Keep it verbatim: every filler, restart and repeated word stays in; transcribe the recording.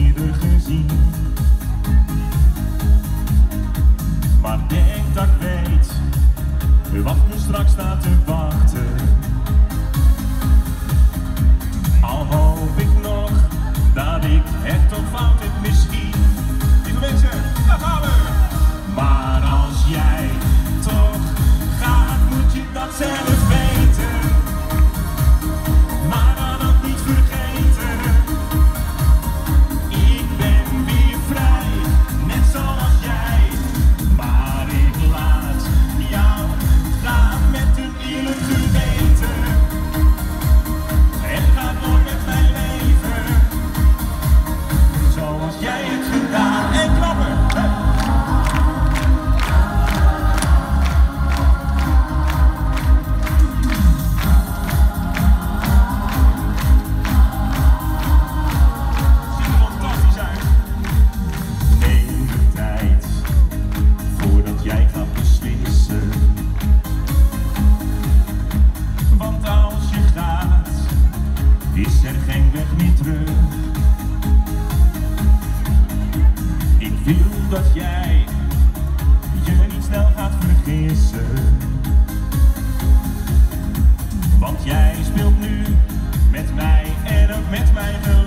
eerder gezien. Maar denk dat ik weet wat me straks staat te wachten. Al hoop ik nog dat ik het toch fout heb misschien. Lieve mensen, daar gaan we! Maar als jij toch gaat, moet je dat zelf weten. Maar dan ook niet vergeten. Ik ben weer vrij, net zoals jij. Maar ik laat jou gaan met een eerlijk geweten. Het gaat door met mijn leven, zoals jij het gedaan. En klappen! Is er geen weg meer terug. Ik wil dat jij je niet snel gaat vergissen. Want jij speelt nu met mij en ook met mijn geluk.